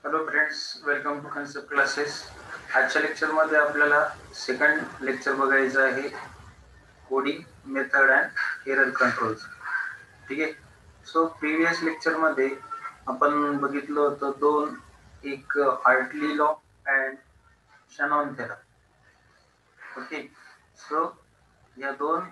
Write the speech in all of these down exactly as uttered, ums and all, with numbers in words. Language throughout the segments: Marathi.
Hello friends, welcome to concept classes. आजच्या लेक्चरमध्ये आपल्याला सेकंड लेक्चर बघायचं आहे, coding method and error controls. ठीक आहे. सो प्रिव्हियस लेक्चरमध्ये आपण बघितलं होतं दोन, एक Hartley law and Shannon theorem. Okay. So या दोन,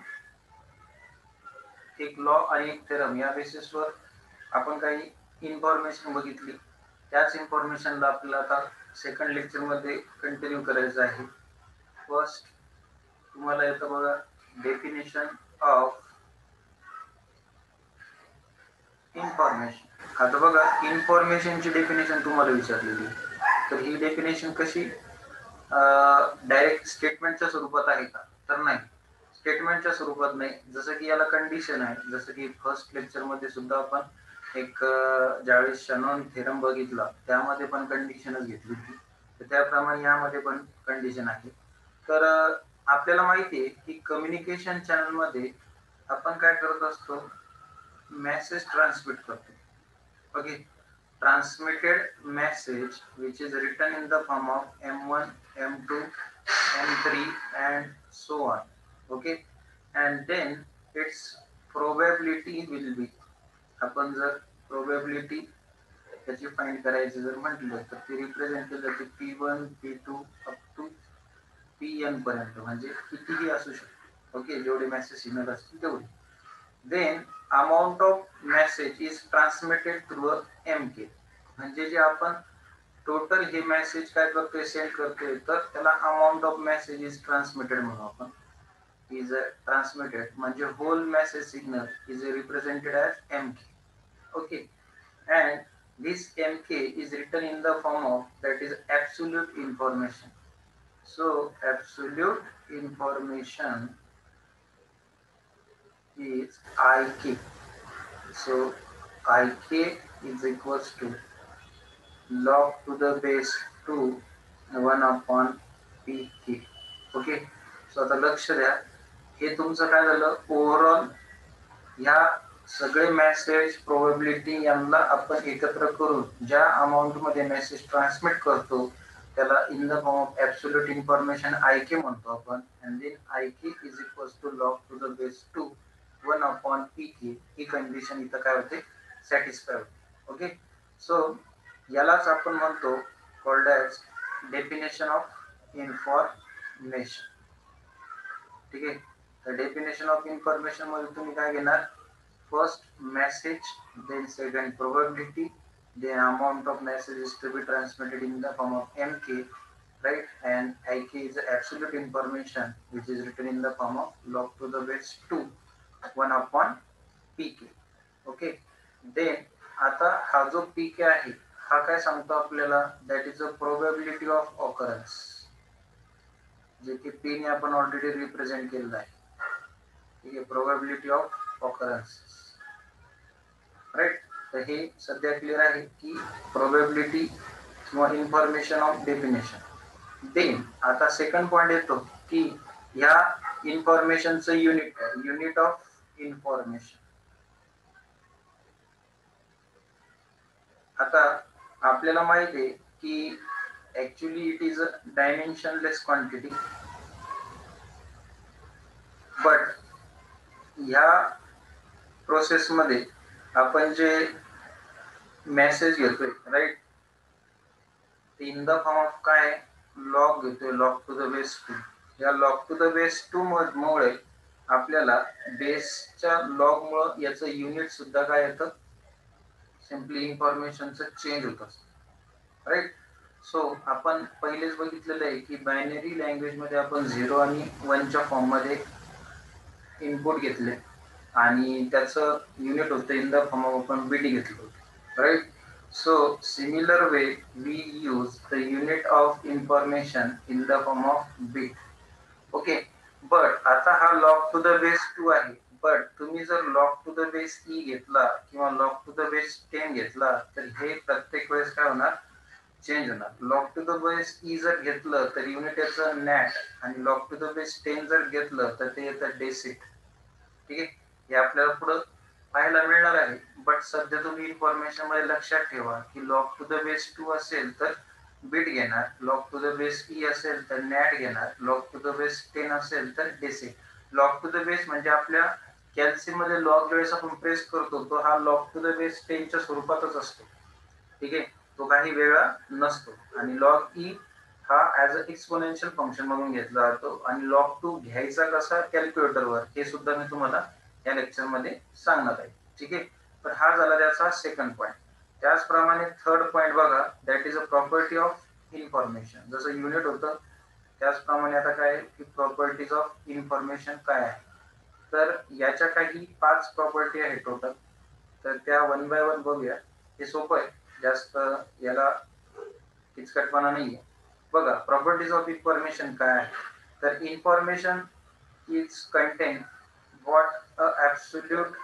एक लॉ आणि एक थेरम, या बेसिसवर आपण काही इन्फॉर्मेशन बघितली. त्याच इन्फॉर्मेशनला आपल्याला आता सेकंड लेक्चरमध्ये कंटिन्यू करायचं आहे. फर्स्ट तुम्हाला येतं बघा, डेफिनेशन ऑफ इन्फॉर्मेशन. आता बघा, इन्फॉर्मेशनची डेफिनेशन तुम्हाला विचारलेली, तर ही डेफिनेशन कशी डायरेक्ट स्टेटमेंटच्या स्वरूपात आहे का? तर नाही, स्टेटमेंटच्या स्वरूपात नाही. जसं की याला कंडिशन आहे, जसं की फर्स्ट लेक्चरमध्ये सुद्धा आपण एक ज्यावेळेस शॅनॉन थेरम बघितला त्यामध्ये पण कंडिशनच घेतली होती, तर त्याप्रमाणे यामध्ये पण कंडिशन आहे. तर आपल्याला माहिती आहे की कम्युनिकेशन चॅनलमध्ये आपण काय करत असतो, मेसेज ट्रान्समिट करतो. Okay. transmitted message which is written in the form of M one, M two, M three and so on. Okay. And then its probability will be, आपण जर probability त्याची फाइंड करायची जर म्हटलं तर ती रिप्रेझेंट केली जाते P one P two up to P N पर्यंत, म्हणजे कितीही असू शकतो. ओके. जेवढे मेसेज सिग्नल असतील तेवढे. Then amount of message is transmitted through M K, म्हणजे जे आपण टोटल हे मेसेज काय करतोय, सेंड करतोय, तर त्याला amount of message is transmitted म्हणून आपण. इज ट्रान्समिटेड म्हणजे whole message signal is represented as M K. Okay. And this M K is written in the form of, that is absolute information. So absolute information is I K. So I K is equals to log to the base two one upon P K. Okay. So आता लक्ष द्या, हे तुमचं काय झालं, ओव्हरऑल ह्या सगळे मेसेज प्रोबॅबिलिटी यांना आपण एकत्र करून ज्या अमाऊंट मध्ये मेसेज ट्रान्समिट करतो त्याला in the form of absolute information I K म्हणतो आपण. And then I K is equals to log to the base two one upon P K. ही कंडिशन इथं काय होते, सॅटिस्फाय होते. ओके. सो यालाच आपण म्हणतो called as definition of information. ठीक आहे. तर डेफिनेशन ऑफ इन्फॉर्मेशन मध्ये तुम्ही काय घेणार, first message, then second probability, then amount of messages to be transmitted in the form of M K, right? And I K is the absolute information which is written in the form of log to the base two one upon P K. Okay. Then आता हा जो P K आहे हा काय सांगतो आपल्याला, that is the probability of occurrence, जे की P ने आपण ऑलरेडी रिप्रेझेंट केलेलं आहे. ठीक आहे. Probability of occurrence, right. तर हे सध्या क्लिअर आहे की प्रोबॅबिलिटी किंवा इन्फॉर्मेशन ऑफ डेफिनेशन. देन आता सेकंड पॉइंट येतो की या इन्फॉर्मेशनचं युनिट आहे, युनिट ऑफ इन्फॉर्मेशन. आता आपल्याला माहिती आहे की actually it is a dimensionless quantity, but ह्या प्रोसेसमध्ये आपण जे मेसेज घेतोय, right, in the form of काय, लॉग घेतोय, log to the base two. या log to the base two मुळे आपल्याला बेसच्या लॉग मुळे याचं युनिट सुद्धा काय येतं, सिम्पली इन्फॉर्मेशनचं चेंज होत असतं, राईट. सो आपण पहिलेच बघितलेलं आहे की बायनरी लँग्वेज मध्ये आपण झिरो आणि वनच्या फॉर्म मध्ये इनपुट घेतले आणि त्याचं युनिट होतं इन द फॉर्म ऑफ आपण बीट घेतलं होतं, right. So similar way we use the unit of information in the form of bit. Okay. But आता हा log to the base two आहे, but तुम्ही जर log to the base e घेतला किंवा log to the base ten घेतला तर हे प्रत्येक वेळेस काय होणार, चेंज होणार. log to the base e जर घेतलं तर युनिट याचं नॅट, आणि log to the base ten जर घेतलं तर ते येतं डेसिट. ठीक आहे. हे आपल्याला पुढं पाहायला मिळणार आहे. बट सध्या तुम्ही इन्फॉर्मेशन मध्ये लक्षात ठेवा की log to the base two असेल तर बिट घेणार, log to the base E असेल तर नॅट घेणार, log to the base ten असेल तर डेसिम. लॉग टू द बेस म्हणजे आपल्या कॅल्सी मध्ये लॉग ज्यावेळेस आपण प्रेस करतो तो हा लॉग टू द बेस टेनच्या स्वरूपातच असतो. ठीक आहे, तो काही वेगळा नसतो. आणि लॉग ई हा ऍज अ एक्सपोनेन्शियल फंक्शन म्हणून घेतला जातो. आणि लॉग टू घ्यायचा कसा कॅल्क्युलेटरवर हे सुद्धा मी तुम्हाला या लेक्चर मध्ये सांगणार आहे. ठीक आहे, तर हा झाला त्याचा सेकंड पॉईंट. त्याचप्रमाणे थर्ड पॉईंट बघा, that is a property of information. जसं युनिट होतं त्याचप्रमाणे आता काय की प्रॉपर्टीज ऑफ इन्फॉर्मेशन काय आहे. तर याच्या काही पाच प्रॉपर्टी आहेत टोटल. तर त्या वन बाय वन बघूया. हे सोपं आहे, जास्त याला किचकटपणा नाहीये. बघा, प्रॉपर्टीज ऑफ इन्फॉर्मेशन काय आहे. तर information is contain what a absolute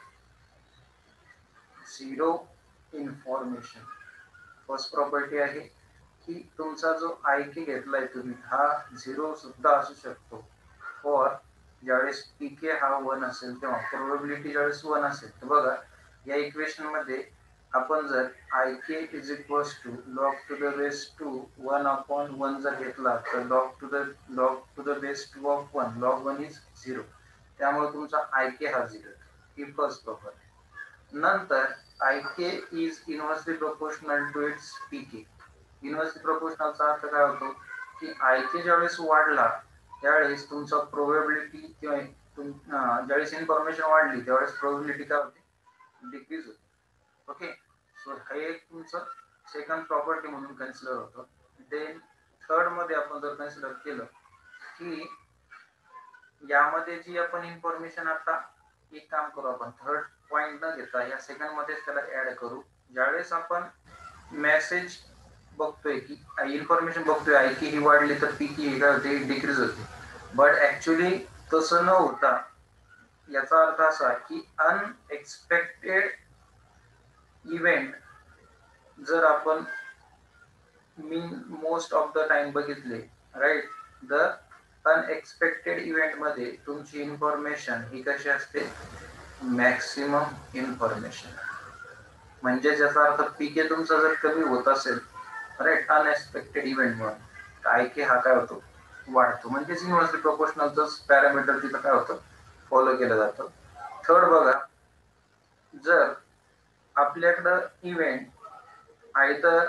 zero information. First property आहे की तुमचा जो आय के घेतलाय तुम्ही हा झिरो सुद्धा असू शकतो. फॉर ज्यावेळेस पी के हा वन असेल तेव्हा प्रोबेबिलिटी ज्यावेळेस वन असेल. तर बघा या इक्वेशन मध्ये आपण जर I K is equals to log to the base two one upon one जर घेतला तर log to the log to the base two of one log one is zero. त्यामुळे तुमचा आय के हा झिरो. ही फर्स्ट प्रॉपर्टी. नंतर I K is inversely proportional to its P K. Inversely प्रोपोर्शनलचा अर्थ काय होतो की आय के ज्यावेळेस वाढला त्यावेळेस तुमचा प्रोबेबिलिटी किंवा ज्यावेळेस इन्फॉर्मेशन वाढली त्यावेळेस प्रोबेबिलिटी काय होते, डिक्रीज होते. ओके, सो हे एक तुमचं सेकंड प्रॉपर्टी म्हणून कन्सिडर होतं. देन थर्ड मध्ये आपण जर कन्सिडर केलं की यामध्ये जी आपण इन्फॉर्मेशन आता एक काम करू, आपण थर्ड पॉइंट न घेता या सेकंड मध्ये त्याला ऍड करू. ज्यावेळेस आपण मेसेज बघतोय की इन्फॉर्मेशन बघतोय आय की ही वाढली तर पी की काय होते, डिक्रीज होते. बट ऍक्च्युली तसं न होता याचा अर्थ असा की अनएक्सपेक्टेड इव्हेंट जर आपण mean most of the time बघितले राईट, द अनएक्सपेक्टेड इव्हेंट मध्ये तुमची इन्फॉर्मेशन ही कशी असते, मॅक्सिमम इन्फॉर्मेशन. म्हणजे ज्याचा अर्थ पीके तुमचा जर कमी होत असेल राईट अनएक्सपेक्टेड इव्हेंट म्हणून आय के हा काय होतो, वाढतो. म्हणजेच इन्व्हर्सली प्रोपोर्शनलच पॅरामीटर तिथं काय होतं, फॉलो केलं जातं. थर्ड बघा, जर आपल्याकडं event either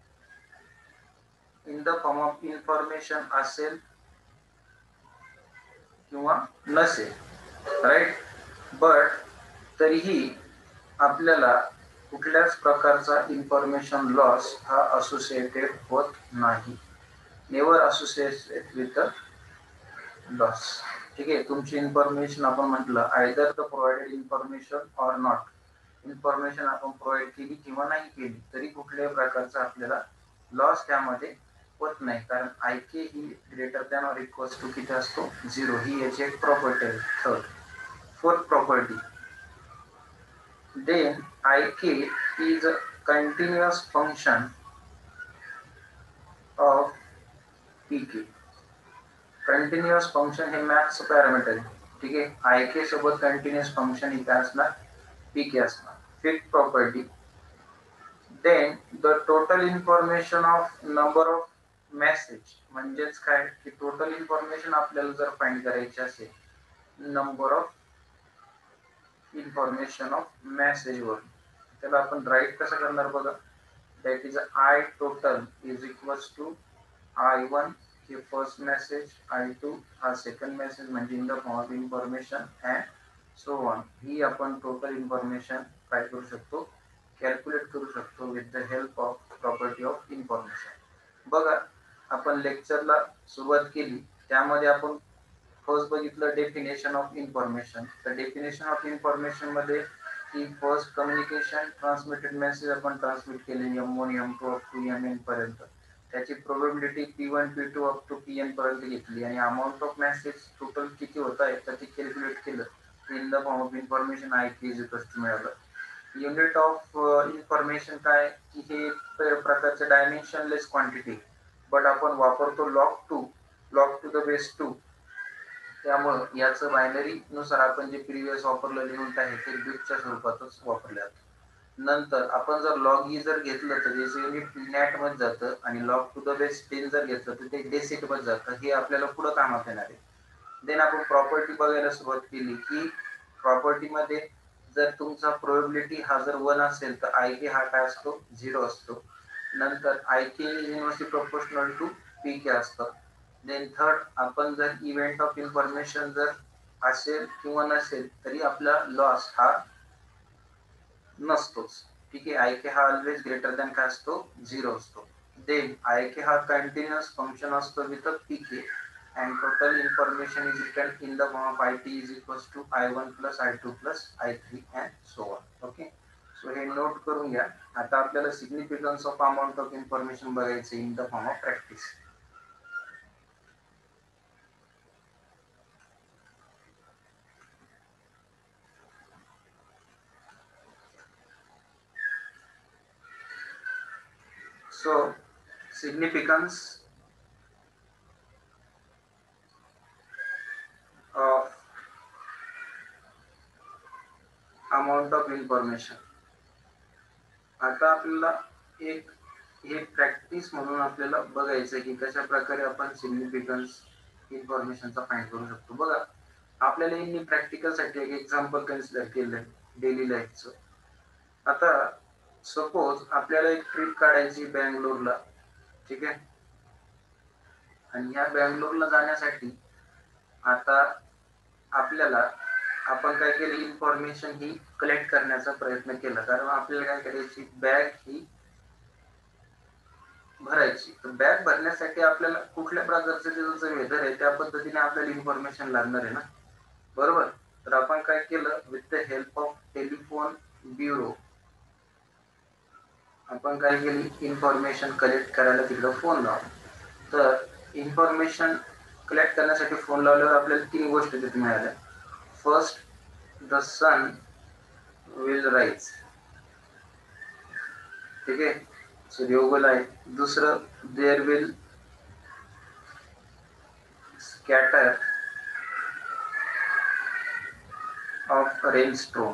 in the form of information असेल किंवा नसेल राईट, बट तरीही आपल्याला कुठल्याच प्रकारचा इन्फॉर्मेशन लॉस हा असोसिएटेड होत नाही. Never associated with loss. ठीक आहे, तुमची इन्फॉर्मेशन आपण म्हटलं either the provided information or not, information आपण प्रोव्हाइड केली किंवा नाही केली तरी कुठल्याही प्रकारचा आपल्याला लॉस त्यामध्ये होत नाही. कारण आय के ही greater than or equals to किती असतो, झिरो. ही याची एक प्रॉपर्टी आहे. Third fourth property, then ik is a continuous function of pk. Continuous function हे मॅथ्स पॅरामीटर आहे. ठीक आहे, आय के सोबत कंटिन्युअस फंक्शन ही काय असणार, पीके असणार. Fifth property, then the total information of number of message. म्हणजेच काय की टोटल इन्फॉर्मेशन आपल्याला जर फाइंड करायची असेल number of information of message वर, त्याला आपण राईट कसं करणार बघा. That is I total is equals to I one हे फर्स्ट मेसेज, आय टू हा सेकंड मेसेज म्हणजे in the form of information and so on. ही आपण टोटल इन्फॉर्मेशन काय करू शकतो, कॅल्क्युलेट करू शकतो with the help of property of information. बघा आपण लेक्चरला सुरुवात केली त्यामध्ये आपण फर्स्ट बघितलं डेफिनेशन ऑफ इन्फॉर्मेशन. तर डेफिनेशन ऑफ इन्फॉर्मेशन मध्ये की फर्स्ट कम्युनिकेशन ट्रान्समिटेड मेसेज आपण ट्रान्समिट केले M one M two up to M N पर्यंत. त्याची probability P one P two up to P N पर्यंत घेतली आणि अमाऊंट ऑफ मेसेज टोटल किती होत आहे तर ते कॅल्क्युलेट केलं. In the form of information I K is equals to मिळालं. युनिट ऑफ इन्फॉर्मेशन काय की हे एक प्रकारचे डायमेन्शनलेस क्वांटिटी, बट आपण वापरतो log to log to the base two त्यामुळं याचं बायनरी नुसार आपण जे प्रिव्हियस वापरलेलं युनिट आहे ते बिटच्या स्वरूपातच वापरले जातं. नंतर आपण जर लॉग ई जर घेतलं तर त्याचं युनिट नॅट मध्ये जातं आणि log to the base ten जर घेतलं तर ते डेसिट मध्ये जातं. हे आपल्याला पुढं कामात येणार आहे. देन आपण प्रॉपर्टी बघायला सुरुवात केली की प्रॉपर्टी मध्ये जर तुमचा प्रोबॅबिलिटी हा जर वन असेल तर आय के हा काय असतो झिरो असतो. नंतर I K is inversely proportional to P K असतं. देन थर्ड आपण जर इव्हेंट ऑफ इन्फॉर्मेशन जर असेल किंवा नसेल तरी आपला लॉस हा नसतोच. ठीक आहे. आय के हा ऑलवेज ग्रेटर दॅन काय असतो झिरो असतो. देन आय के हा कंटिन्युअस फंक्शन असतो with P K and total information is written in the form of it is equals to i one plus i two plus i three and so on. Okay, so हे नोट करून घ्या. आता आपल्याला significance of amount of information बघायचे in the form of practice. So significance of amount of information. आता आपल्याला एक हे प्रॅक्टिस म्हणून आपल्याला बघायचं की कशा प्रकारे आपण सिग्निफिकन्स इन्फॉर्मेशनचा फाइंड करू शकतो. बघा आपल्याला यांनी प्रॅक्टिकल साठी एक एक्झाम्पल कन्सिडर केलंय डेली लाईफचं. आता सपोज आपल्याला एक ट्रिप काढायची बँगलोरला. ठीक आहे. आणि या बँगलोरला जाण्यासाठी आता आपल्याला आपण काय केलं इन्फॉर्मेशन ही कलेक्ट करण्याचा प्रयत्न केला. कारण आपल्याला काय करायची बॅग ही भरायची. तर बॅग भरण्यासाठी आपल्याला कुठल्या प्रकारचं त्याचं वेदर आहे त्या पद्धतीने आपल्याला इन्फॉर्मेशन लागणार आहे ना, बरोबर. तर आपण काय केलं with the help of telephone bureau आपण काय केली इन्फॉर्मेशन कलेक्ट करायला तिकडं फोन लावला. तर इन्फॉर्मेशन कलेक्ट करण्यासाठी फोन लावल्यावर आपल्याला तीन गोष्टी तिथे मिळाल्या. First, the sun will rise. ठीक आहे, सूर्य उगवला आहे. दुसरं, there will scatter of rainstorm.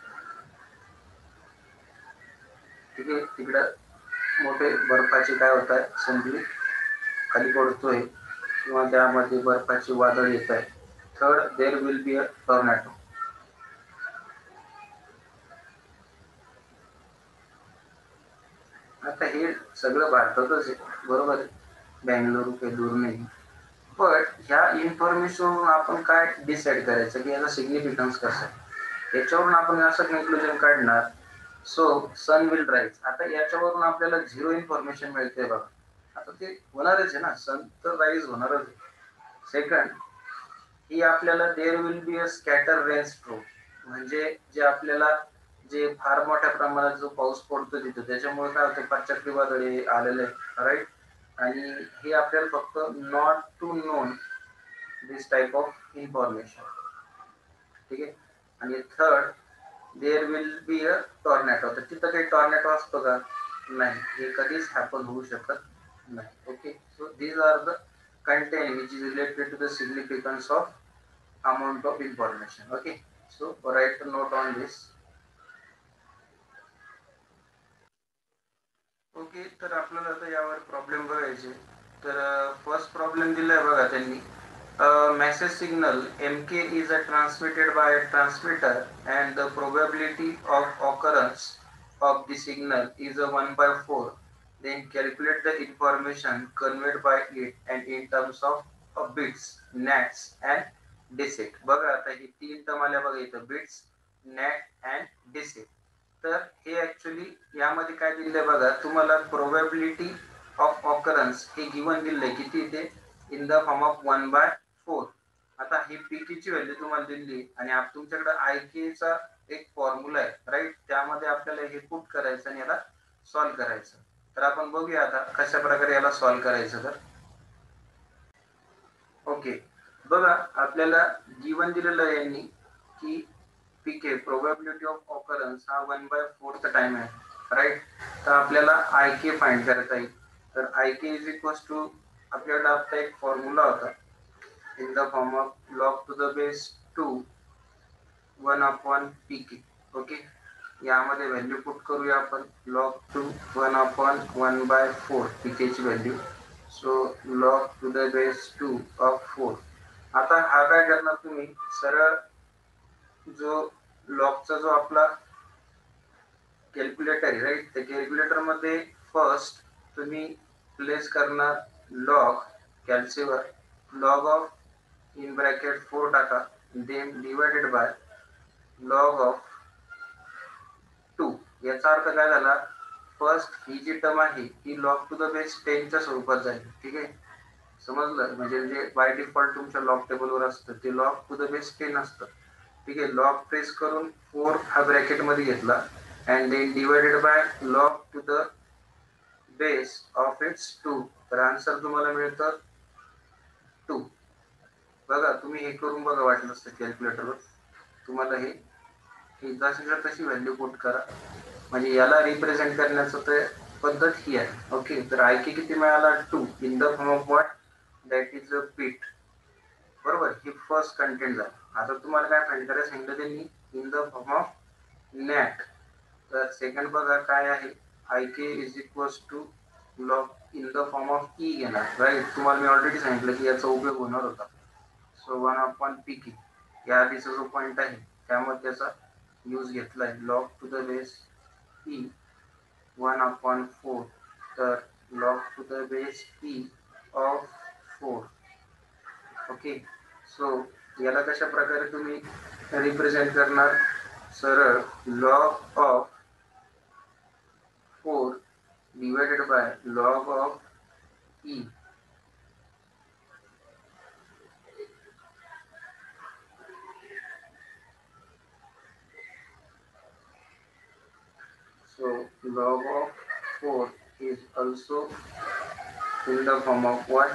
ठीक आहे, तिकडं मोठे बर्फाचे काय होत आहे संधी खाली पडतोय किंवा त्यामध्ये बर्फाची वादळ येत आहे. Third, there will be a tornado. आता हे सगळं भारतातच आहे, बरोबर आहे. बँगलोर काही दूर नाही. पण ह्या इन्फॉर्मेशन आपण काय डिसाइड करायचं की याचा सिग्निफिकन्स कसं आहे, याच्यावरून आपण असं कन्क्लुजन काढणार. So sun will rise. आता याच्यावरून आपल्याला झिरो इन्फॉर्मेशन मिळते बघा. आता ते होणारच आहे ना, सन तर राईज होणारच आहे. सेकंड, ही आपल्याला there will be a scatter rainstorm, म्हणजे जे आपल्याला जे फार मोठ्या प्रमाणात जो पाऊस पडतो तिथं त्याच्यामुळे काय होतं फार चक्रीवादळे आलेले आहे, राईट. आणि हे आपल्याला फक्त not to known this type of information. ठीक आहे. आणि third, there will be a tornado. तर तिथं काही टॉर्नेडो असतो का, नाही, हे कधीच हॅपन होऊ शकत नाही. Okay, so these are the content which is related to the significance of amount of information. Okay, so write a note on this. Okay, तर आपल्याला आता यावर प्रॉब्लेम बघायचे. तर फर्स्ट प्रॉब्लेम दिलाय बघा त्यांनी. Message signal M K is a transmitted by a transmitter and the probability of occurrence of the signal is a one by four. Then calculate the information conveyed by it and in terms of bits, nats and decit. बघा आता ही तीन टर्म आल्या बघा इथं, बिट्स, नॅट अँड डिसिट. तर हे ऍक्च्युली यामध्ये काय दिलंय बघा तुम्हाला, प्रोबॅबिलिटी ऑफ ऑकरन्स हे गिवन दिलंय किती ते in the form of one by four. आता ही पी ची व्हॅल्यू तुम्हाला दिली आणि तुमच्याकडे आय के चा एक फॉर्म्युला आहे, राईट. त्यामध्ये आपल्याला हे पुट करायचं आणि याला सॉल्व्ह करायचं. तर आपण बघूया आता कशा प्रकारे याला सॉल्व्ह करायचं. तर ओके, बघा आपल्याला गिवन दिलेलं आहे यांनी की पीके प्रोबॅबिलिटी ऑफ ऑकरन्स हा वन बाय फोर्थ टाइम आहे, राईट. तर आपल्याला आय के फाइंड करायचा आहे. तर I K is equal to आपल्याकडे आता एक फॉर्म्युला होता in the form of log to the base two one upon pk. ओके, यामध्ये व्हॅल्यू पुट करूया आपण log two one upon one by four pk ची value. So log to the base two of four. आता हा काय करणार तुम्ही सरळ जो लॉगचा जो आपला कॅल्क्युलेटर आहे राईट, त्या कॅल्क्युलेटर मध्ये फर्स्ट तुम्ही प्लेस करणार लॉग कॅल्सीवर log of in bracket four टाका, then divided by log of two. याचा अर्थ काय झाला, फर्स्ट ही जी टर्म आहे ही लॉग टू द बेस टेनच्या स्वरूपात झाली. ठीक आहे, समजलं, म्हणजे जे बाय डिफॉल्ट तुमच्या लॉग टेबलवर असतं ते log to the base ten असतं. ठीक आहे, लॉग प्रेस करून फोर हा ब्रॅकेट मध्ये घेतला and then divided by log to the base of its two. तर आन्सर तुम्हाला मिळतं टू. बघा तुम्ही हे करून बघा, वाटलं असतं कॅल्क्युलेटरवर तुम्हाला हे जशी तशी व्हॅल्यू पुट करा. म्हणजे याला रिप्रेझेंट करण्याचं तर पद्धत ही आहे. ओके, तर आय के किती मिळाला, two in the form of what, that is a bit. बरोबर, ही फर्स्ट कंटेंट झालं. आता तुम्हाला काय फाइंड करायला सांगितलं त्यांनी, in the form of nat. तर सेकंड बघा काय आहे, I K is equals to log in the form of E घेणार राईट. तुम्हाला मी ऑलरेडी सांगितलं की याचा उपयोग होणार होता. So one upon P K या आधीचा जो पॉईंट आहे त्यामध्ये त्याचा यूज घेतलाय, log to the base E one upon four. तर log to the base E of four. Okay, so याला कशा प्रकारे तुम्ही रिप्रेझेंट करणार, सरळ log of four divided by log of E. So log of four is also in the form of what,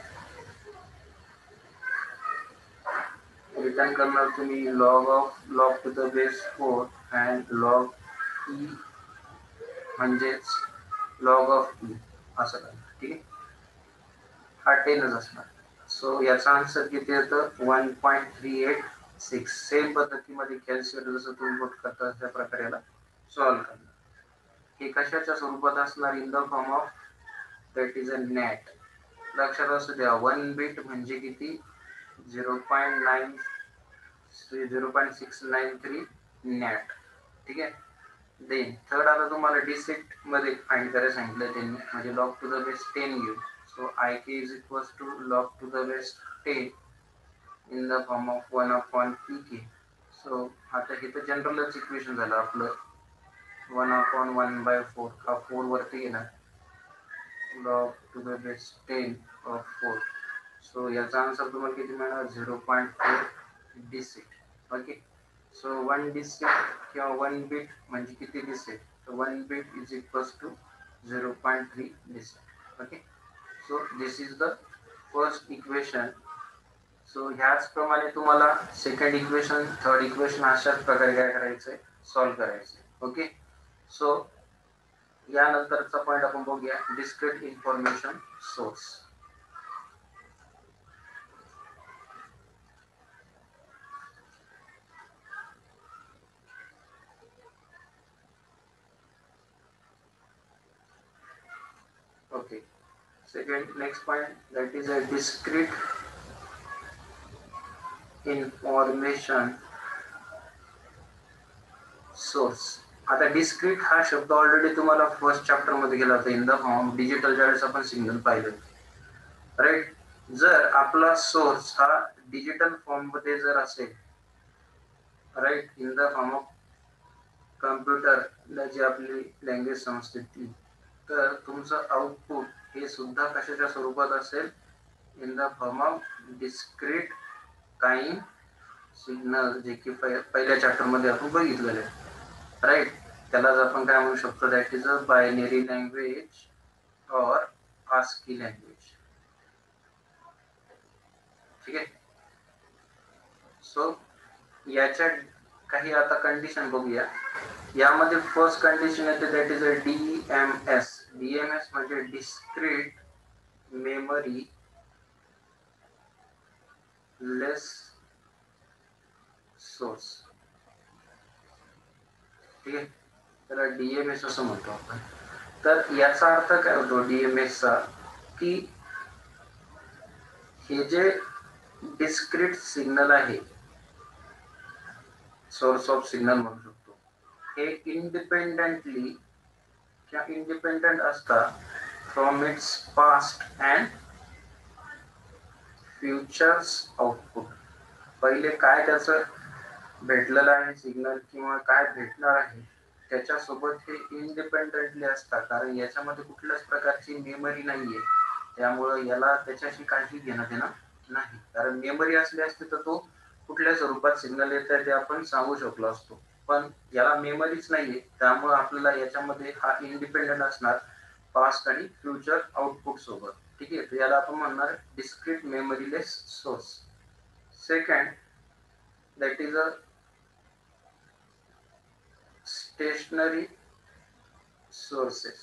return करणार तुम्ही log of log to the base four and log e म्हणजेच log of e असं करणार. ठीक आहे, हा टेनच असणार. सो याचा आन्सर किती येतं, one point three eight six. Same पद्धतीमध्ये कॅल्क्युलेटर जसं तुम्ही पुट करता त्या प्रकारे याला सॉल्व्ह करणार. हे कशाच्या स्वरूपात असणार, in the form of that is a nat. लक्षात असू द्या, वन बिट म्हणजे किती, zero point nine zero point six nine three nat. ठीक आहे, देन थर्ड आता तुम्हाला डिसेट मध्ये फाइंड करायला सांगितलं त्यांनी, म्हणजे log to the base ten घेऊ. So I K is equals to log to the base ten in the form of one upon P K. So आता हे तर जनरलच इक्वेशन झालं आपलं, one upon one by four. हा फोर वरती गेला, log to the base ten of four. So याचा आन्सर तुम्हाला किती मिळणार, zero point four decit. Okay, so one decit किंवा वन बिट म्हणजे किती डिसेट, तर one bit is equals to zero point three decit. Okay, so this is the first equation. So ह्याचप्रमाणे तुम्हाला सेकंड इक्वेशन, थर्ड इक्वेशन अशाच प्रकारे काय करायचंय, सॉल्व्ह करायचंय. ओके, सो यानंतरचा पॉईंट आपण बघूया, discrete information source. Okay, second next point, that is a discrete information source. आता डिस्क्रीट हा शब्द ऑलरेडी तुम्हाला फर्स्ट चॅप्टर मध्ये गेला होता, इन द फॉर्म डिजिटल, ज्यावेळेस आपण सिग्नल पाहिलं राईट. जर आपला सोर्स हा डिजिटल फॉर्म मध्ये जर असेल right, in the form of कम्प्युटरला जी आपली लँग्वेज समजते ती, तर तुमचं आउटपुट हे सुद्धा कशाच्या स्वरूपात असेल, in the form of discrete time signal, जे की पहिल्या चॅप्टर मध्ये आपण बघितलेलं आहे राईट. त्यालाच आपण काय म्हणू शकतो, that is a binary language और आस्की लँग्वेज. ठीक आहे, सो याच्या काही आता कंडिशन बघूया. यामध्ये फर्स्ट कंडिशन येते, that is a D M S. D M S म्हणजे डिस्क्रीट मेमरी लेस सोर्स, ठीक आहे, त्याला डीएमएस असं म्हणतो आपण. तर याचा अर्थ काय होतो डीएमएसचा, की हे जे डिस्क्रीट सिग्नल आहे, सोर्स ऑफ सिग्नल म्हणू शकतो, हे इंडिपेंडेंटली किंवा इंडिपेंडेंट असतात from its past and futures output. पहिले काय त्याचं भेटलेलं आहे सिग्नल किंवा काय भेटणार आहे त्याच्यासोबत हे इंडिपेंडेंटली असतात, कारण याच्यामध्ये कुठल्याच प्रकारची मेमरी नाहीये, त्यामुळं याला त्याच्याशी काही घेणं देणं नाही. कारण मेमरी असली असती तर तो कुठल्या स्वरूपात सिग्नल येत आहे ते आपण सांगू शकलो असतो, पण याला मेमरीच नाहीये, त्यामुळे आपल्याला याच्यामध्ये हा इंडिपेंडेंट असणार पास्ट आणि फ्युचर आउटपुट सोबत. ठीक आहे, तर याला आपण म्हणणार discrete memoryless source. Second, that is a stationary sources.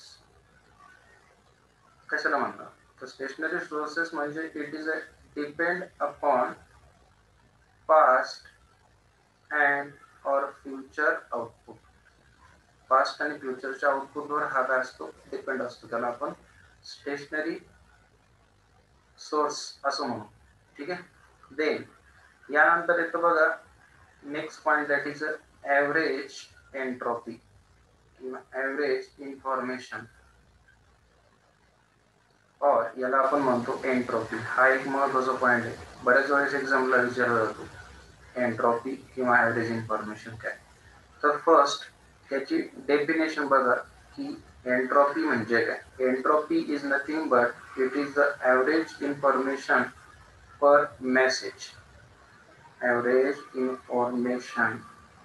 कशाला म्हणतात, तर स्टेशनरी सोर्सेस म्हणजे it is a depend upon past and और फ्युचर आउटपुट. पास्ट आणि फ्युचरच्या आउटपुटवर हा काय असतो डिपेंड असतो, त्याला आपण स्टेशनरी सोर्स असं म्हणू. ठीक आहे, देन यानंतर येतं बघा next point, that is average entropy किंवा ॲव्हरेज इन्फॉर्मेशन, और याला आपण म्हणतो एंट्रोपी. हा एक महत्त्वाचा पॉइंट आहे, बऱ्याच वेळेस एक्झामला विचारला जातो एंट्रोपी किंवा ॲव्हरेज इन्फॉर्मेशन काय. तर फर्स्ट त्याची डेफिनेशन बघा की एंट्रोपी म्हणजे काय. Entropy is nothing but it is the average information per message. Average information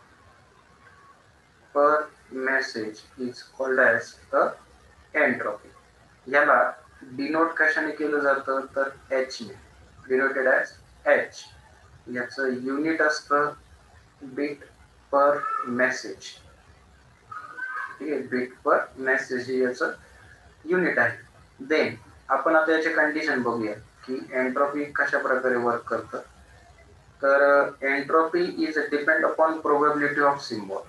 per message is called as the entropy. याला डिनोट कशाने केलं जातं तर एच ने, डिनोटेड ॲज एच. याचं युनिट असतं बिट पर मेसेज. ठीक आहे, बिट पर मेसेज हे याचं युनिट आहे. देन आपण आता याचे कंडिशन बघूया की एंट्रोपी कशा प्रकारे वर्क करतं. तर entropy is depend upon probability of symbol,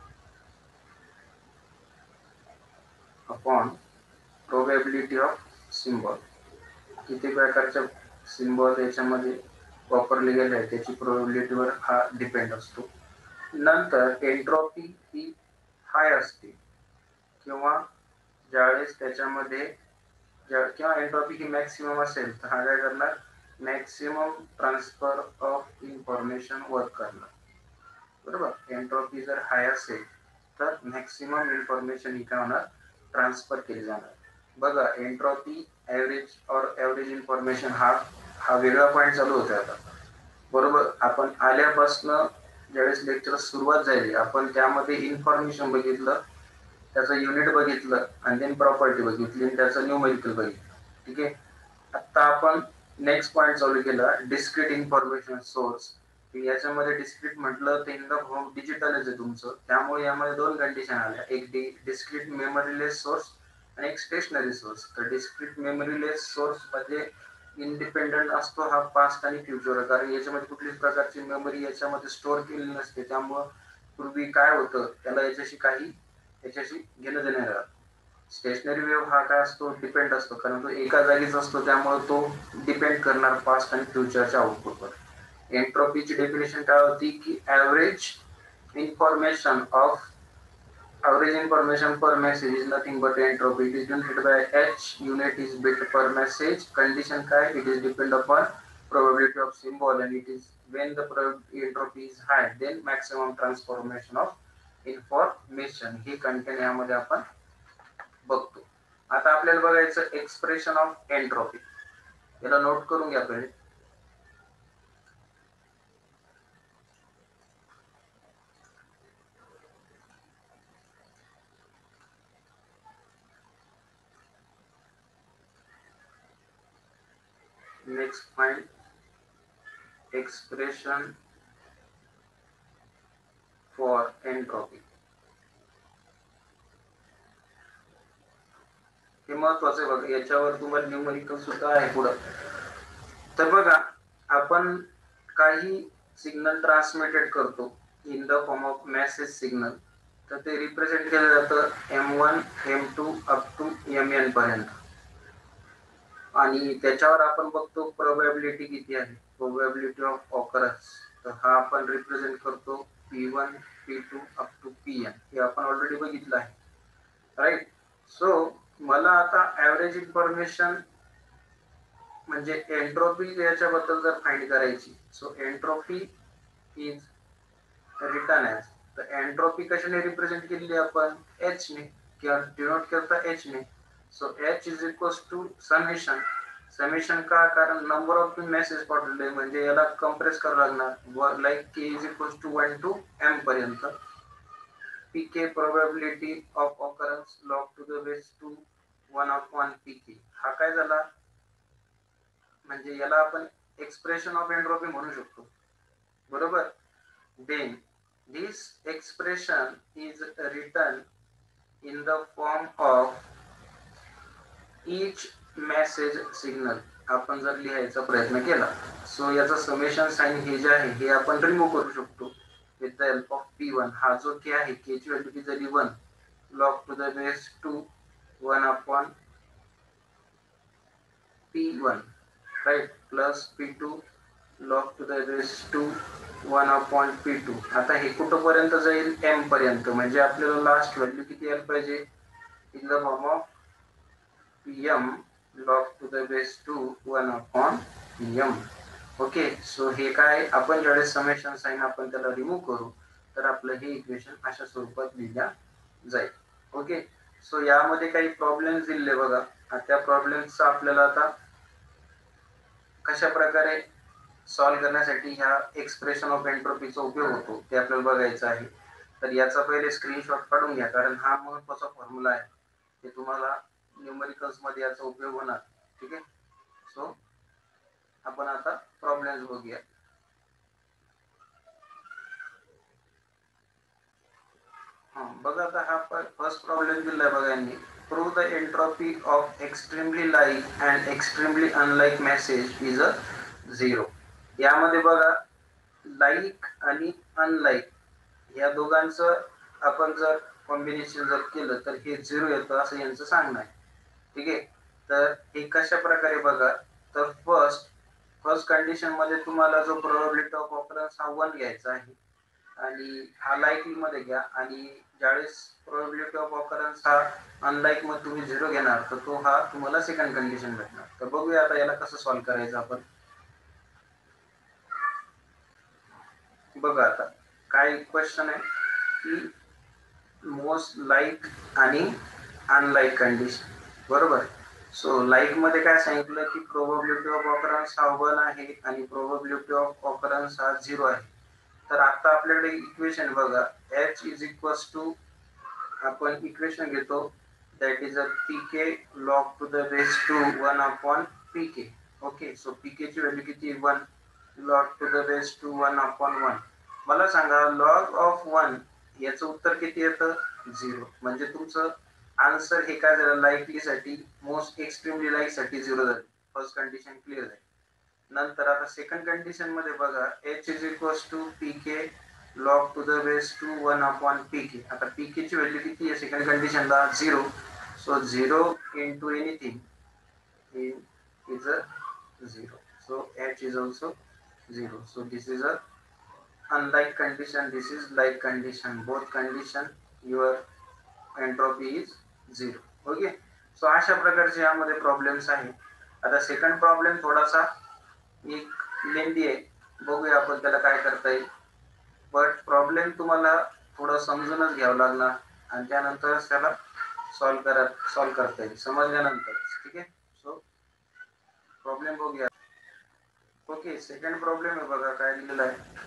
upon probability of symbol. किती प्रकारच्या सिम्बॉल याच्यामध्ये वापरले गेले आहे त्याची प्रोबॅबिलिटीवर हा डिपेंड असतो. नंतर एंट्रोपी ही हाय असते किंवा ज्यावेळेस त्याच्यामध्ये किंवा एंट्रोपी ही मॅक्सिमम असेल तर हा काय करणार maximum transfer of information work करणार. बरोबर, एंट्रोपी जर हाय असेल तर मॅक्सिमम इन्फॉर्मेशन ही काय होणार ट्रान्सफर केली जाणार. बघा एंट्रोपी ॲव्हरेज और ॲव्हरेज इन्फॉर्मेशन हा हा वेगळा पॉईंट चालू होता आता. बरोबर, आपण आल्यापासनं ज्यावेळेस लेक्चर सुरुवात झाली आपण त्यामध्ये इन्फॉर्मेशन बघितलं, त्याचं युनिट बघितलं आणि देन प्रॉपर्टी बघितली आणि त्याचं न्यूमेरिकल बघितलं. ठीक आहे, आता आपण नेक्स्ट पॉईंट चालू केला डिस्क्रीट इन्फॉर्मेशन सोर्स. याच्यामध्ये डिस्क्रीट म्हटलं तर इन द फॉर्म डिजिटलच आहे तुमचं, त्यामुळे यामध्ये दोन कंडिशन आल्या, एक डिस्क्रीट मेमरीलेस सोर्स आणि एक स्टेशनरी सोर्स. तर डिस्क्रीट मेमरीलेस सोर्स मध्ये इंडिपेंडंट असतो हा पास्ट आणि फ्युचर, कारण याच्यामध्ये कुठल्याच प्रकारची मेमरी याच्यामध्ये स्टोअर केलेली नसते, त्यामुळं पूर्वी काय होतं त्याला याच्याशी काही याच्याशी घेणं देणं राहत. स्टेशनरी वेव्ह हा काय असतो डिपेंड असतो, कारण तो एका जागीच असतो, त्यामुळे तो डिपेंड करणार पास्ट आणि फ्युचरच्या आउटपुटवर. एंट्रोपीची डेफिनेशन काय होती की average information of average information per message is nothing but entropy. It is denoted by H. Unit is bit per message. Condition काय, it is depend upon probability of symbol and it is when the entropy is high then maximum transformation of information. ही कंटेंट यामध्ये आपण बघतो. आता आपल्याला बघायचं एक्सप्रेशन ऑफ एंट्रोपी. याला नोट करून घ्या पहिले. Next point, expression for entropy. हे महत्वाचं आहे बघा, याच्यावर तुम्हाला न्यूमरिकल सुद्धा आहे पुढं. तर बघा आपण काही सिग्नल ट्रान्समिटेड करतो in the form of message signal, तर ते रिप्रेझेंट केलं जातं M one M two up to M N पर्यंत. आणि त्याच्यावर आपण बघतो प्रोबॅबिलिटी किती आहे, प्रोबॅबिलिटी ऑफ ऑकरन्स, तर हा आपण रिप्रेझेंट करतो P one P two up to P N. हे आपण ऑलरेडी बघितलं आहे, राईट. सो मला आता ॲव्हरेज इन्फॉर्मेशन म्हणजे एंट्रोपी याच्याबद्दल जर फाइंड करायची, so entropy is written as, तर एंट्रोपी कशाने रिप्रेझेंट केलेली आपण एच ने, किंवा डिनोट करता एच ने. So H is equals to summation. Summation का, कारण नंबर ऑफ मेसेज पाठवले म्हणजे याला कम्प्रेस करावं लागणार, like K is equals to one to M पर्यंत. P K probability of occurrence log to the base two one upon P K. हा काय झाला, म्हणजे याला आपण एक्सप्रेशन ऑफ एंट्रोपी म्हणू शकतो, बरोबर. Then this expression is written in the form of each message signal. आपण जर लिहायचा प्रयत्न केला, सो याचा समेशन साइन हे जे आहे हे आपण रिमूव्ह करू शकतो with the help of P one. हा जो के आहे, के ची व्हॅल्यू किती झाली one, log to the base two one upon P one, right, plus P two log to the base two one upon P two. आता हे कुठंपर्यंत जाईल, एम पर्यंत, म्हणजे आपल्याला लास्ट व्हॅल्यू किती यायला पाहिजे, in the form of P M log to the base two one upon P M. Okay. So हे काय, आपण ज्यावेळेस समेशन साइन आपण त्याला रिमूव्ह करू, तर आपलं हे इक्वेशन अशा स्वरूपात लिहिल्या जाईल. ओके. सो यामध्ये काही प्रॉब्लेम्स दिले बघा. त्या प्रॉब्लेम्सचा आपल्याला आता कशा प्रकारे सॉल्व करण्यासाठी ह्या एक्सप्रेशन ऑफ एंट्रोपीचा उपयोग होतो ते आपल्याला बघायचं आहे. तर याचा पहिले स्क्रीनशॉट काढून घ्या, कारण हा महत्त्वाचा फॉर्म्युला आहे, ते तुम्हाला न्यूमेरिकल्स मध्ये याचा उपयोग होणार. ठीक आहे. सो आपण आता प्रॉब्लेम्स बघूया. हां, बघा आता हा फर्स्ट प्रॉब्लेम दिलाय बघा यांनी. Prove the entropy of extremely like and extremely unlike message is a zero. यामध्ये बघा लाईक आणि अनलाईक या दोघांचं आपण जर कॉम्बिनेशन जर केलं तर हे झिरो येतं असं यांचं सांगणं आहे. ठीक आहे. तर हे कशा प्रकारे बघा, तर फर्स्ट फर्स्ट कंडिशन मध्ये तुम्हाला जो प्रोबॅबिलिटी ऑफ ऑकरन्स हा वन घ्यायचा आहे, आणि हा लाईकली मध्ये घ्या, आणि ज्यावेळेस प्रोबॅबिलिटी ऑफ ऑकरन्स हा अनलाईक मध्ये तुम्ही झिरो घेणार, तर तो हा तुम्हाला सेकंड कंडिशन भेटणार. तर बघूया आता याला कसं सॉल्व्ह करायचं आपण. बघा आता काय क्वेश्चन आहे की मोस्ट लाईक आणि अनलाईक कंडिशन, बरोबर. सो लाईक मध्ये काय सांगितलं की प्रोबॅबिलिटी ऑफ ऑकरन्स हा वन आहे आणि प्रोबॅबिलिटी ऑफ ऑकरन्स हा झिरो आहे. तर आता आपल्याकडे इक्वेशन बघा, एच इज इक्वल्स टू, आपण इक्वेशन घेतो that is a P K log to the base two one upon P K. Okay. So P K ची व्हॅल्यू किती, one, log to the base two one upon one. मला सांगा लॉग ऑफ वन याचं उत्तर किती येतं, झिरो. म्हणजे तुमचं आन्सर हे काय झालं, लाईकली साठी, मोस्ट एक्स्ट्रीमली लाईक साठी झिरो झालं. फर्स्ट कंडिशन क्लिअर आहे. नंतर आता सेकंड कंडिशन मध्ये बघा, H is equals to P K log to the base two one upon P K. आता पी के ची व्हॅल्यू किती आहे सेकंड कंडिशनला, zero. So zero into anything is a zero. So H is also zero. So this is a unlike condition, this is like condition, both condition your entropy is zero. Okay. So अशा प्रकारचे यामध्ये प्रॉब्लेम्स आहे. आता सेकंड प्रॉब्लेम थोडासा एक लेंदी आहे, बघूया आपण त्याला काय करता येईल. बट प्रॉब्लेम तुम्हाला थोडं समजूनच घ्यावं लागणार, आणि त्यानंतर त्याला सॉल्व करा सॉल्व करता येईल समजल्यानंतर. ठीक आहे. सो प्रॉब्लेम बघूया. ओके. सेकंड प्रॉब्लेम आहे बघा काय दिलेला आहे.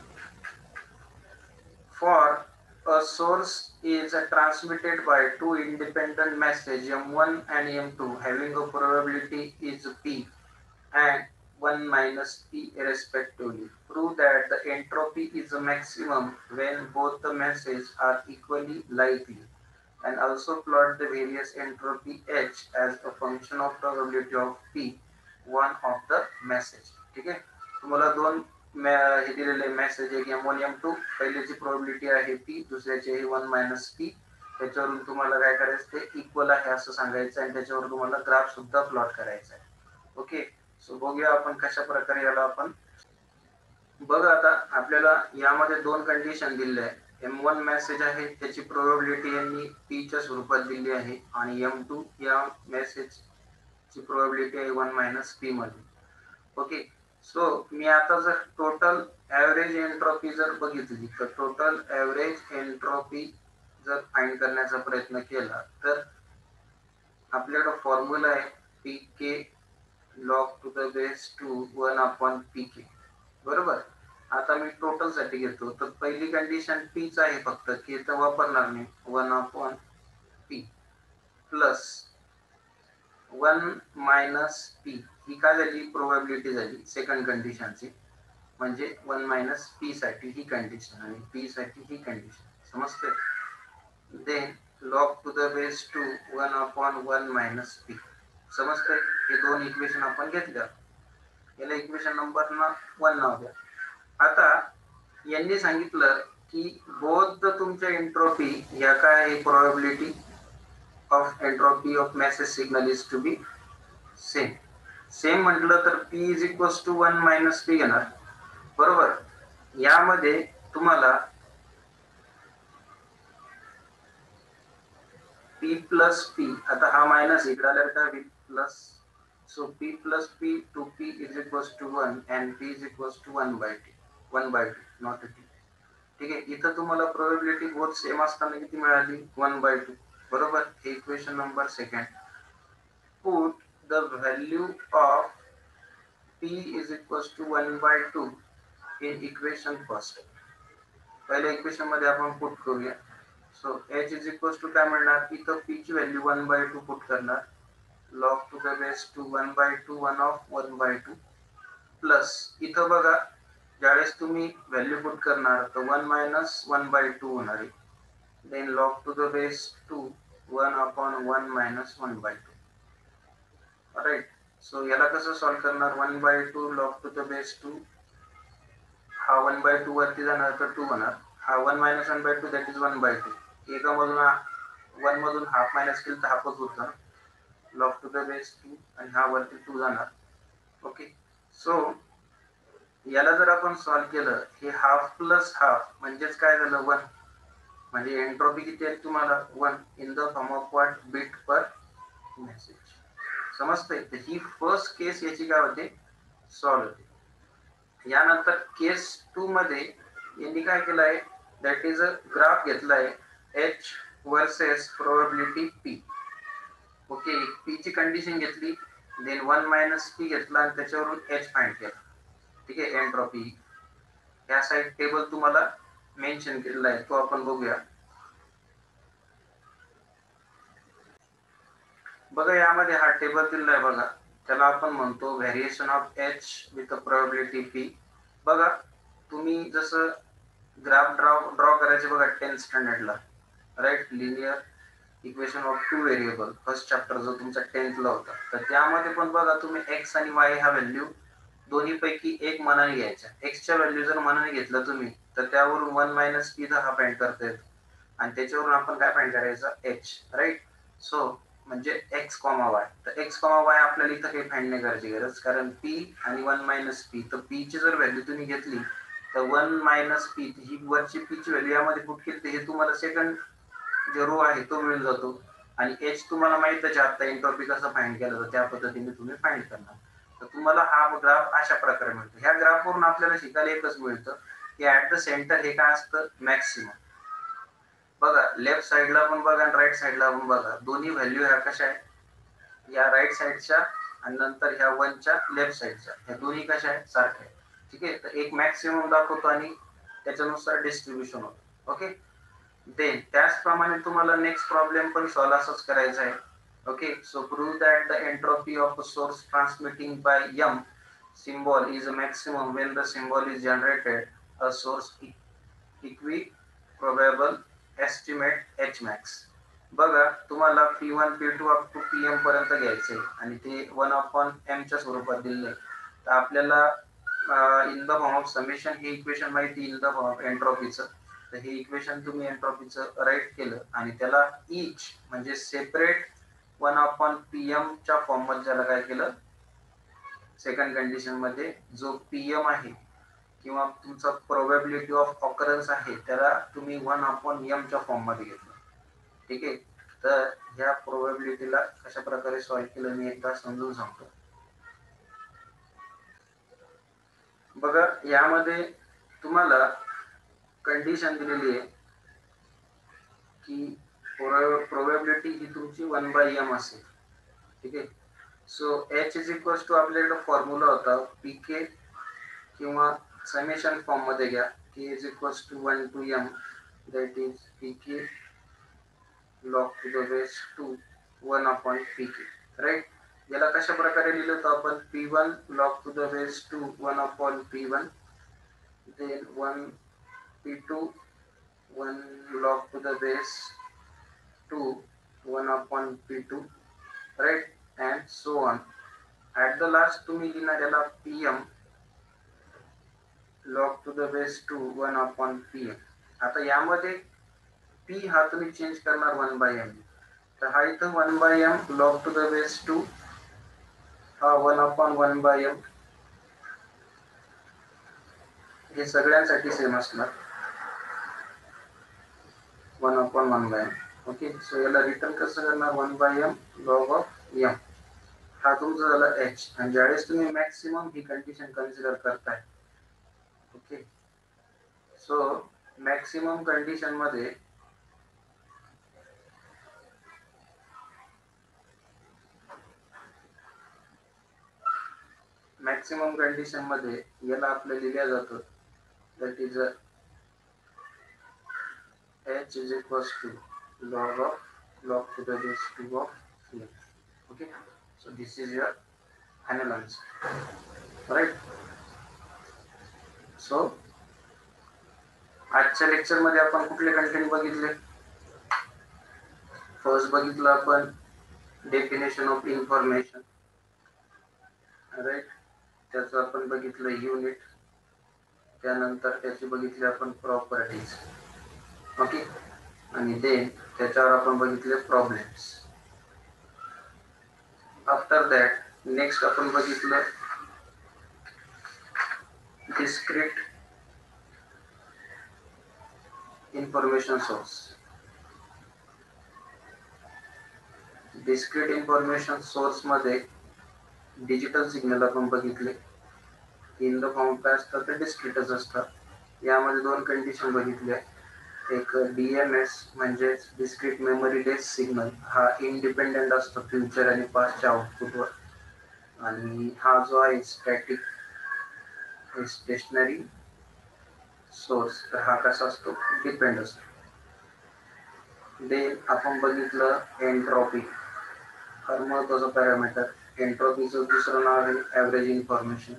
For a source is transmitted by two independent messages M one and M two having a probability is P and one minus P respectively. Prove that the entropy is a maximum when both the messages are equally likely, and also plot the various entropy H as a function of probability of P one of the message. ठीक आहे. तुम्हाला दोन हे दिलेले मेसेज एक एम वन एम टू, पहिल्याची प्रोबॅबिलिटी आहे पी, दुसऱ्याची आहे वन मायनस पी. त्याच्यावरून तुम्हाला काय करायचं ते इक्वल आहे असं सांगायचं आणि त्याच्यावर तुम्हाला ग्राफ सुद्धा प्लॉट करायचा आहे. ओके, सो बघूया आपण कशा प्रकारे याला आपण बघा. आता आपल्याला यामध्ये दोन कंडिशन दिले आहे. एम वन मेसेज आहे त्याची प्रोबॅबिलिटी यांनी पी च्या स्वरूपात दिली आहे आणि एम टू या मेसेज ची प्रोबॅबिलिटी आहे वन मायनस पी मध्ये. ओके, सो मी आता जर टोटल ॲव्हरेज एंट्रोपी जर बघितली तर टोटल ॲव्हरेज एंट्रोपी जर फाइंड करण्याचा प्रयत्न केला तर आपल्याकडे फॉर्म्युला आहे P K log to the base two one upon P K. बरोबर. आता मी टोटल साठी घेतो तर पहिली कंडिशन पी च आहे फक्त, के तर वापरणार नाही. One upon P plus one minus P ही काय झाली प्रोबॅबिलिटी झाली सेकंड कंडिशनची, म्हणजे वन मायनस पी साठी ही कंडिशन आणि पी साठी ही कंडिशन. समजते. Then log to the base two one upon one minus P. समजते. हे दोन इक्वेशन आपण घेतल्या. याला इक्वेशन नंबर ना वन नाव द्या. आता यांनी सांगितलं की बोथ तुमच्या एंट्रोपी या काय आहे probability of entropy of message signal is to be same. Same म्हटलं तर p is equals to one minus P घेणार. बरोबर. यामध्ये तुम्हाला p प्लस p, आता हा मायनस इकडे आल्यावर काय होईल plus. So p plus p two p is equals to one and p is equals to one by t. One by two not t. ठीक आहे. इथं तुम्हाला प्रोबॅबिलिटी बोथ सेम असताना किती मिळाली वन बाय टू. बरोबर. हे equation number second. Put the value of p is equals to one by two in equation first. पहिल्या इक्वेशन मध्ये आपण पुट करूया. सो h is equals to काय मिळणार, इथं p ची value one by two put करणार. log to the base two one by two one of one by two plus इथं बघा ज्यावेळेस तुम्ही व्हॅल्यू पुट करणार तर one minus one by to होणार आहे. Then log to the base two one upon one minus one by two. Right. So याला कसं सॉल्व्ह करणार, one by two log to the base two, हा वन बाय टू वरती जाणार तर टू होणार. हा one minus one by two that is one by two. एका मधून वन मधून हाफ मायनस केलं तर हाफच होतं. Log to the base two आणि हा वरती टू जाणार. ओके. सो याला जर आपण सॉल्व्ह केलं हे हाफ प्लस हाफ म्हणजेच काय झालं वन, म्हणजे एंट्रोपी किती आहे तुम्हाला one in the form of what bit per message. समजतंय. तर ही फर्स्ट केस याची काय होते सॉल्व्ह होते. यानंतर केस टू मध्ये यांनी काय केलंय दॅट इज अ ग्राफ घेतलाय H versus probability P. Okay. P ची कंडिशन घेतली, देन वन मायनस पी घेतला आणि त्याच्यावरून एच फाइंड केला. ठीक आहे. एंट्रोपी या साइड टेबल तुम्हाला मेन्शन केलेला आहे, तो आपण बघूया. बघा यामध्ये हा टेबल दिलेला आहे बघा, त्याला आपण म्हणतो variation of H with probability P. बघा तुम्ही जसं ग्राफ ड्रॉ ड्रॉ करायचे बघा टेन्थ स्टँडर्डला, right, linear equation of two variable first chapter जो तुमचा टेन्थला होता, तर त्यामध्ये पण बघा तुम्ही एक्स आणि वाय हा व्हॅल्यू दोन्ही पैकी एक मनाने घ्यायच्या. एक्सच्या व्हॅल्यू जर मनाने घेतलं तुम्ही तर त्यावरून वन मायनस पी हा फाइंड करता येतो आणि त्याच्यावरून आपण काय फाइंड करायचं एच. राईट. सो म्हणजे एक्स कॉमा वाय. तर एक्स कॉमा वाय आपल्याला इथं काही फाइंड नाही करायची गरज, कारण पी आणि वन मायनस पी, तर पी ची जर व्हॅल्यू तुम्ही घेतली तर वन मायनस पी ही वरची पी ची व्हॅल्यू यामध्ये पुट केली तर हे तुम्हाला सेकंड जो रो आहे तो मिळून जातो. आणि एच तुम्हाला माहित आहे आता एंट्रोपी कसं फाइंड केलं तर त्या पद्धतीने तुम्ही फाइंड करणार. तर तुम्हाला हा ग्राफ अशा प्रकारे मिळतो. ह्या ग्राफवरून आपल्याला शिकायला एकच मिळतं की ऍट द सेंटर हे काय असतं मॅक्सिमम. बघा लेफ्ट साइडला पण बघा आणि राईट साइडला पण बघा, दोन्ही व्हॅल्यू ह्या कशा आहेत, या राईट साइडच्या आणि नंतर ह्या वनच्या लेफ्ट साइडच्या, ह्या दोन्ही कशा आहेत सारख्या. ठीक आहे. तर एक मॅक्सिमम दाखवतो आणि त्याच्यानुसार डिस्ट्रीब्युशन होतं. ओके. देन त्याचप्रमाणे तुम्हाला नेक्स्ट प्रॉब्लेम पण सॉल्व्ह असंच करायचा आहे. Okay. So prove that the entropy of a source transmitting by M symbol is a maximum when the symbol is generated a source equi probable estimate h max. बघा तुम्हाला P one P two up to P M पर्यंत घ्यायचे आणि ते वन अपॉन एम च्या स्वरूपात दिले. तर आपल्याला in the form of summation हे इक्वेशन माहिती इन द फॉर्म ऑफ एंट्रॉपीचं, तर हे इक्वेशन तुम्ही एंट्रॉपीचं राईट केलं आणि त्याला इच म्हणजे separate one upon P M च्या फॉर्म मध्ये त्याला काय केलं, सेकंड कंडिशन मध्ये जो पीएम आहे किंवा तुमचा प्रोबॅबिलिटी ऑफ ऑकरन्स आहे त्याला तुम्ही वन अपॉन एम च्या फॉर्म मध्ये घेतलं. ठीक आहे, तर ह्या प्रोबॅबिलिटीला कशा प्रकारे सॉल्व्ह केलं मी एकदा समजून सांगतो. बघा, यामध्ये तुम्हाला कंडिशन दिलेली आहे की प्रोबॅबिलिटी ही तुमची वन बाय एम असेल. ठीक आहे, so H is equals to आपल्याकडे फॉर्म्युला होता पी के किंवा समेशन फॉर्म मध्ये घ्या, K is equals to one to M that is P K log to the base two one upon P K. Right, याला कशा प्रकारे लिहिलं तर आपण P one log to the base two one upon P one, then one P two one log to the base two one upon p two, right, and so on. At the last तुम्ही लिहिणार याला pm log to the base two one upon pm. आता यामध्ये p हा तुम्ही चेंज करणार वन बाय m, तर हा इथं one by m log to the base two हा one upon one by m हे सगळ्यांसाठी सेम असणार one upon one by M. Okay, so याला रिटर्न कसं करणार one by M log of M, हा तुमचा झाला एच. आणि ज्यावेळेस तुम्ही मॅक्सिमम ही कंडिशन कन्सिडर करताय, ओके, सो मॅक्सिमम कंडिशन मध्ये मॅक्सिमम कंडिशन मध्ये याला आपल्याला लिहिलं जातं that is h is equals to log of log to the base two of m. Okay, so this is your final answer, right? So आजच्या लेक्चर मध्ये आपण कुठले कंटेंट बघितले? फर्स्ट बघितलं आपण डेफिनेशन ऑफ इन्फॉर्मेशन, राईट, त्याचं आपण बघितलं युनिट, त्यानंतर त्याची बघितली आपण प्रॉपर्टीज, ओके, आणि देन त्याच्यावर आपण बघितले प्रॉब्लेम्स. आफ्टर दॅट नेक्स्ट आपण बघितलं discrete information source. Discrete information source मध्ये डिजिटल सिग्नल आपण बघितले, इन द फॉर्म काय असतात ते डिस्क्रीटच असतात. यामध्ये दोन कंडिशन बघितल्या, एक डीएमएस म्हणजे डिस्क्रीट मेमरी लेस सिग्नल, हा इंडिपेंडेंट असतो फ्युचर आणि पास्टच्या आउटपुटवर, आणि हा जो आहे स्टॅटिक स्टेशनरी सोर्स, तर हा कसा असतो डिपेंड असतो. देन आपण बघितलं एंट्रॉपी, फार महत्वाचं पॅरामीटर. एंट्रॉपीचं दुसरं नाव आहे average information.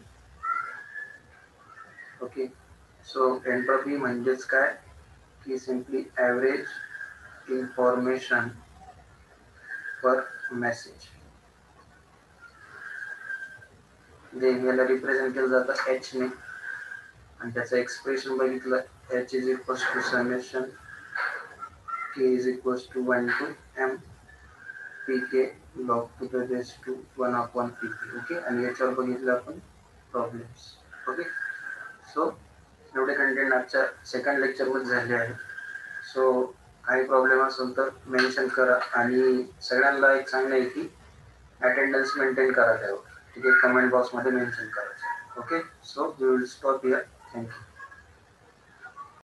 Okay, so entropy म्हणजेच काय की simply average information per message. जे याला रिप्रेझेंट केलं जातं एच ने, आणि त्याचं एक्सप्रेशन बघितलं H is equals to summation K is equals to one to M P K log to the base two one upon P K. Okay, आणि याच्यावर बघितलं आपण प्रॉब्लेम्स. ओके, सो एवढे कंटेंट आजच्या सेकंड लेक्चरमध्ये झाले आहे. सो काही प्रॉब्लेम असेल तर मेन्शन करा, आणि सगळ्यांना एक सांगणं आहे की अटेंडन्स मेंटेन करा त्यावर. ठीक आहे, कमेंट बॉक्समध्ये मेन्शन करायचं. Okay, so we will stop here. Thank you.